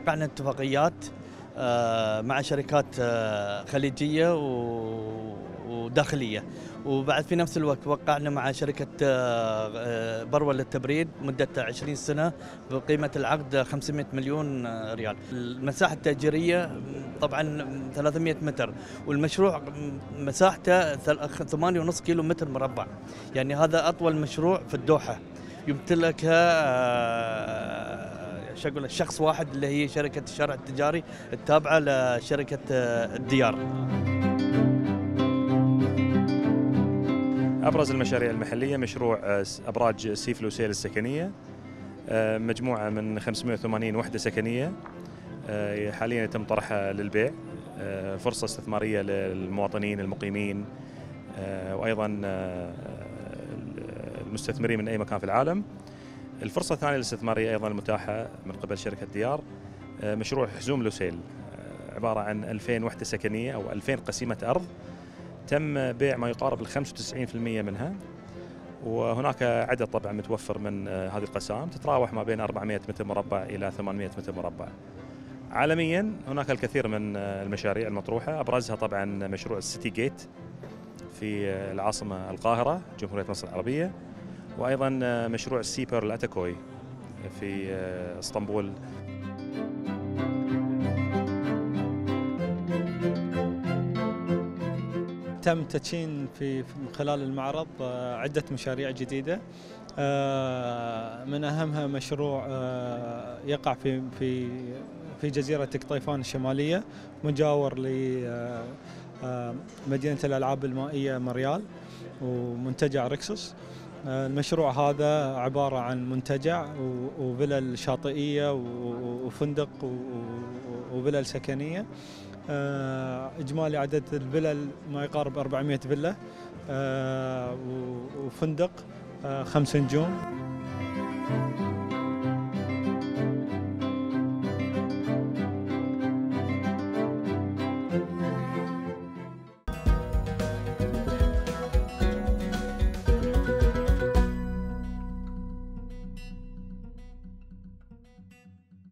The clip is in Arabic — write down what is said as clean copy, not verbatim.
وقعنا اتفاقيات مع شركات خليجية وداخلية، وبعد في نفس الوقت وقعنا مع شركة بروة للتبريد مدة 20 سنة بقيمة العقد 500 مليون ريال. المساحة التأجيرية طبعا 300 متر، والمشروع مساحته 8.5 كيلو متر مربع، يعني هذا أطول مشروع في الدوحة يمتلكها شخص واحد اللي هي شركة الشارع التجاري التابعة لشركة الديار. أبرز المشاريع المحلية مشروع أبراج سيف لوسيل السكنية، مجموعة من 580 وحدة سكنية حاليا يتم طرحها للبيع، فرصة استثمارية للمواطنين المقيمين وأيضا المستثمرين من أي مكان في العالم. الفرصة الثانية الاستثمارية أيضا المتاحة من قبل شركة ديار، مشروع حزوم لوسيل، عبارة عن 2000 وحدة سكنية أو 2000 قسيمة أرض، تم بيع ما يقارب 95% منها، وهناك عدد طبعا متوفر من هذه القسام تتراوح ما بين 400 متر مربع إلى 800 متر مربع. عالميا هناك الكثير من المشاريع المطروحة، أبرزها طبعا مشروع السيتي جيت في العاصمة القاهرة جمهورية مصر العربية، وأيضا مشروع السي بيرل أتاكوي في اسطنبول. تم تدشين في خلال المعرض عدة مشاريع جديدة، من أهمها مشروع يقع في جزيرة قطيفان الشمالية مجاور لمدينة الألعاب المائية مريال ومنتجع ركسوس. المشروع هذا عبارة عن منتجع وفلل شاطئية وفندق وفلل سكنية، إجمالي عدد الفلل ما يقارب 400 فيلا، وفندق 5 نجوم.